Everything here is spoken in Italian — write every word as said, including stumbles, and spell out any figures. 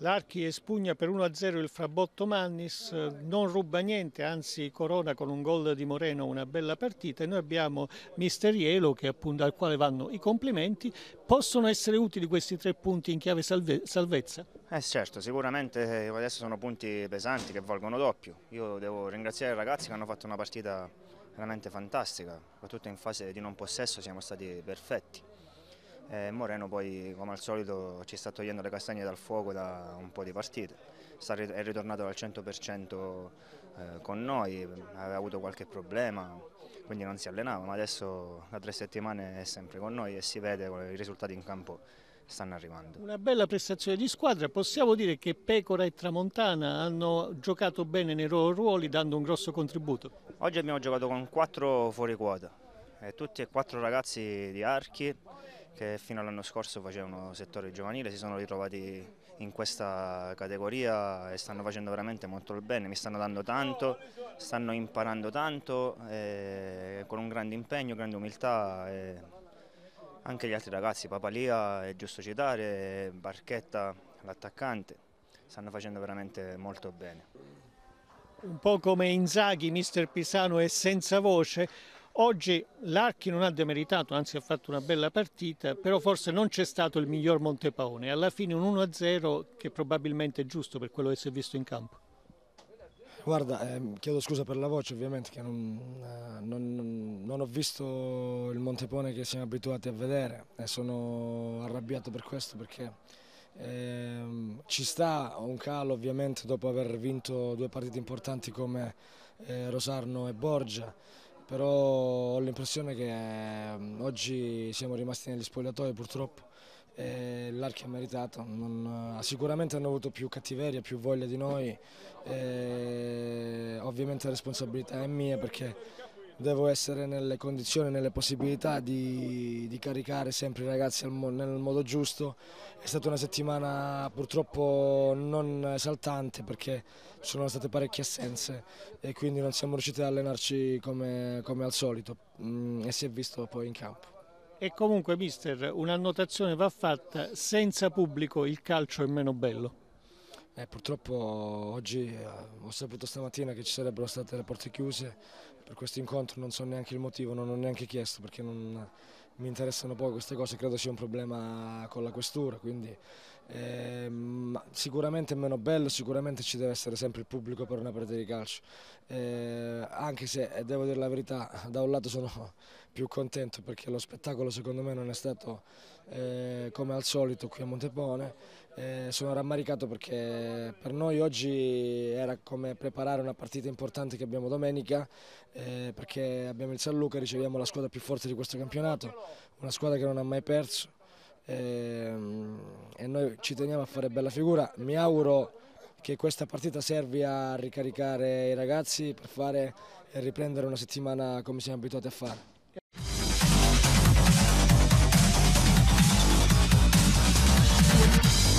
L'Archi espugna per uno a zero il Frabotto Mannis, non ruba niente, anzi corona con un gol di Moreno una bella partita, e noi abbiamo Mister Ielo, che appunto, al quale vanno i complimenti. Possono essere utili questi tre punti in chiave salve, salvezza? Eh certo, sicuramente adesso sono punti pesanti che valgono doppio. Io devo ringraziare i ragazzi che hanno fatto una partita veramente fantastica, soprattutto in fase di non possesso siamo stati perfetti. E Moreno poi, come al solito, ci sta togliendo le castagne dal fuoco da un po' di partite. È ritornato al cento per cento con noi, aveva avuto qualche problema, quindi non si allenava, ma adesso da tre settimane è sempre con noi e si vede che i risultati in campo stanno arrivando. Una bella prestazione di squadra. Possiamo dire che Pecora e Tramontana hanno giocato bene nei loro ruoli, dando un grosso contributo. Oggi abbiamo giocato con quattro fuori quota, eh, tutti e quattro ragazzi di Archi che fino all'anno scorso facevano settore giovanile, si sono ritrovati in questa categoria e stanno facendo veramente molto bene, mi stanno dando tanto, stanno imparando tanto, eh, con un grande impegno, grande umiltà. E anche gli altri ragazzi, Papalia, è giusto citare, Barchetta, l'attaccante, stanno facendo veramente molto bene. Un po' come Inzaghi, Mister Pisano è senza voce. Oggi l'Archi non ha demeritato, anzi ha fatto una bella partita, però forse non c'è stato il miglior Montepaone. Alla fine un uno a zero che probabilmente è giusto per quello che si è visto in campo. Guarda, eh, chiedo scusa per la voce, ovviamente che non, eh, non, non ho visto il Montepone che siamo abituati a vedere e sono arrabbiato per questo perché eh, ci sta un calo ovviamente dopo aver vinto due partite importanti come eh, Rosarno e Borgia. Però ho l'impressione che eh, oggi siamo rimasti negli spogliatoi purtroppo e l'Archi ha meritato, non, sicuramente hanno avuto più cattiveria, più voglia di noi, e ovviamente la responsabilità è mia perché devo essere nelle condizioni, nelle possibilità di, di caricare sempre i ragazzi nel modo giusto. È stata una settimana purtroppo non esaltante perché ci sono state parecchie assenze e quindi non siamo riusciti ad allenarci come, come al solito mm, e si è visto poi in campo. E comunque, mister, un'annotazione va fatta: senza pubblico il calcio è meno bello. Eh, purtroppo oggi eh, ho saputo stamattina che ci sarebbero state le porte chiuse per questo incontro, non so neanche il motivo, non ho neanche chiesto perché non mi interessano poco queste cose, credo sia un problema con la questura, quindi eh, ma sicuramente è meno bello, sicuramente ci deve essere sempre il pubblico per una partita di calcio, eh, anche se eh, devo dire la verità, da un lato sono più contento perché lo spettacolo secondo me non è stato eh, come al solito qui a Montepone. Eh, sono rammaricato perché per noi oggi era come preparare una partita importante che abbiamo domenica, eh, perché abbiamo il San Luca, riceviamo la squadra più forte di questo campionato, una squadra che non ha mai perso, eh, e noi ci teniamo a fare bella figura. Mi auguro che questa partita servi a ricaricare i ragazzi per fare e riprendere una settimana come siamo abituati a fare. Yeah.